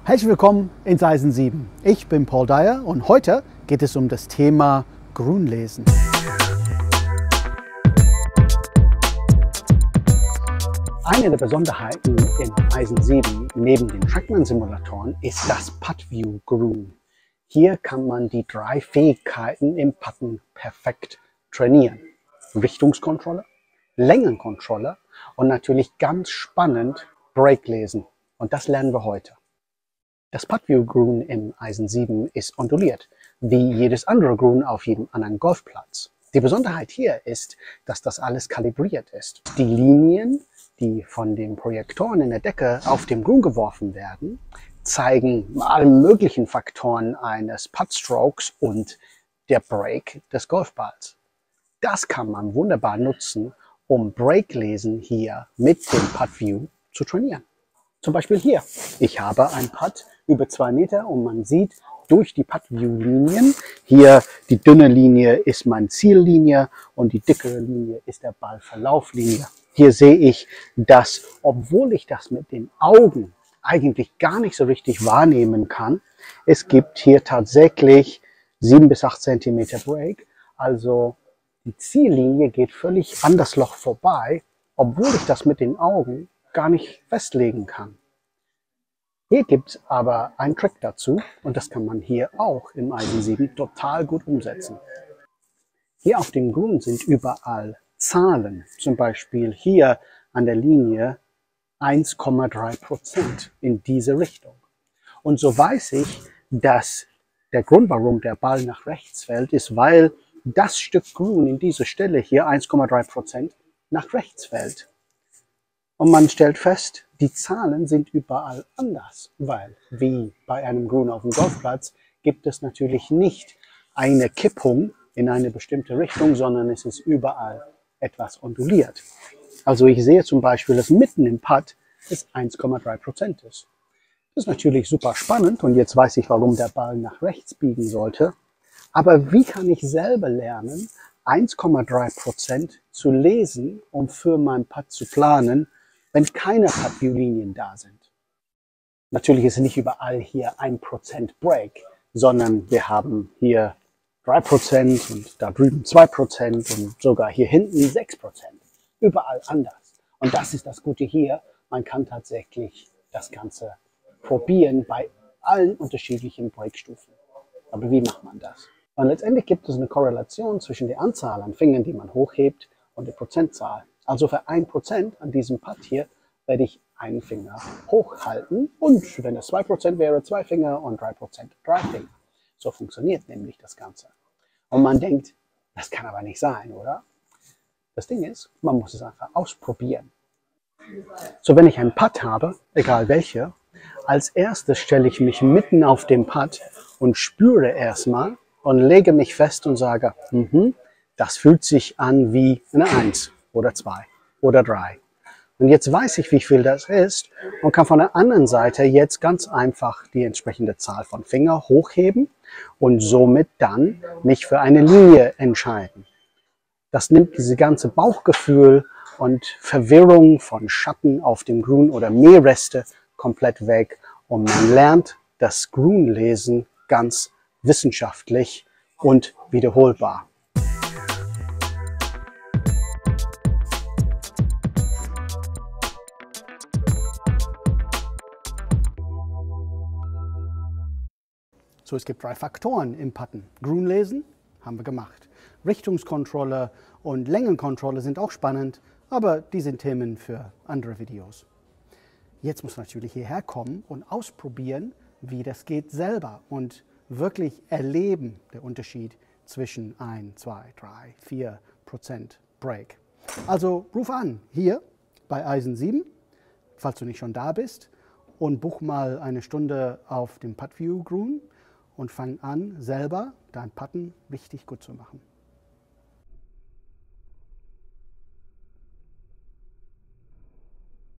Herzlich willkommen ins Eisen 7. Ich bin Paul Dyer und heute geht es um das Thema Grünlesen. Eine der Besonderheiten im Eisen 7 neben den Trackman-Simulatoren ist das PuttView Grün. Hier kann man die 3 Fähigkeiten im Putten perfekt trainieren. Richtungskontrolle, Längenkontrolle und natürlich ganz spannend Breaklesen. Und das lernen wir heute. Das PuttView Grün im Eisen 7 ist onduliert, wie jedes andere Grün auf jedem anderen Golfplatz. Die Besonderheit hier ist, dass das alles kalibriert ist. Die Linien, die von den Projektoren in der Decke auf dem Grün geworfen werden, zeigen alle möglichen Faktoren eines Puttstrokes und der Break des Golfballs. Das kann man wunderbar nutzen, um Breaklesen hier mit dem PuttView zu trainieren. Zum Beispiel hier. Ich habe ein Putt über 2 Meter und man sieht durch die PuttView-Linien, hier die dünne Linie ist meine Ziellinie und die dickere Linie ist der Ballverlauflinie. Hier sehe ich, dass, obwohl ich das mit den Augen eigentlich gar nicht so richtig wahrnehmen kann, es gibt hier tatsächlich 7 bis 8 Zentimeter Break. Also die Ziellinie geht völlig an das Loch vorbei, obwohl ich das mit den Augen gar nicht festlegen kann. Hier gibt es aber einen Trick dazu und das kann man hier auch im Eisen 7 total gut umsetzen. Hier auf dem Grün sind überall Zahlen, zum Beispiel hier an der Linie 1,3% in diese Richtung. Und so weiß ich, dass der Grund, warum der Ball nach rechts fällt, ist, weil das Stück Grün in dieser Stelle hier 1,3% nach rechts fällt. Und man stellt fest, die Zahlen sind überall anders, weil wie bei einem Grün auf dem Golfplatz gibt es natürlich nicht eine Kippung in eine bestimmte Richtung, sondern es ist überall etwas onduliert. Also ich sehe zum Beispiel, dass mitten im Putt es 1,3% ist. Das ist natürlich super spannend und jetzt weiß ich, warum der Ball nach rechts biegen sollte. Aber wie kann ich selber lernen, 1,3% zu lesen, um für meinen Putt zu planen, wenn keine PuttView-Linien da sind? Natürlich ist nicht überall hier 1% Break, sondern wir haben hier 3% und da drüben 2% und sogar hier hinten 6%. Überall anders. Und das ist das Gute hier. Man kann tatsächlich das Ganze probieren bei allen unterschiedlichen Breakstufen. Aber wie macht man das? Und letztendlich gibt es eine Korrelation zwischen der Anzahl an Fingern, die man hochhebt, und der Prozentzahl. Also für 1% an diesem Putt hier werde ich einen Finger hochhalten und wenn es 2% wäre, 2 Finger und 3%, 3 Finger. So funktioniert nämlich das Ganze. Und man denkt, das kann aber nicht sein, oder? Das Ding ist, man muss es einfach ausprobieren. So, wenn ich einen Putt habe, egal welcher, als erstes stelle ich mich mitten auf dem Putt und spüre erstmal und lege mich fest und sage, das fühlt sich an wie eine 1 oder 2 oder 3. Und jetzt weiß ich, wie viel das ist und kann von der anderen Seite jetzt ganz einfach die entsprechende Zahl von Finger hochheben und somit dann mich für eine Linie entscheiden. Das nimmt diese ganze Bauchgefühl und Verwirrung von Schatten auf dem Grün oder Mähreste komplett weg und man lernt das Grünlesen ganz wissenschaftlich und wiederholbar. So, es gibt 3 Faktoren im Putten. Grünlesen haben wir gemacht. Richtungskontrolle und Längenkontrolle sind auch spannend, aber die sind Themen für andere Videos. Jetzt muss man natürlich hierher kommen und ausprobieren, wie das geht selber und wirklich erleben, der Unterschied zwischen 1, 2, 3, 4% Break. Also ruf an, hier bei Eisen 7, falls du nicht schon da bist, und buch mal eine Stunde auf dem PuttView Grün und fang an, selber dein Putten richtig gut zu machen.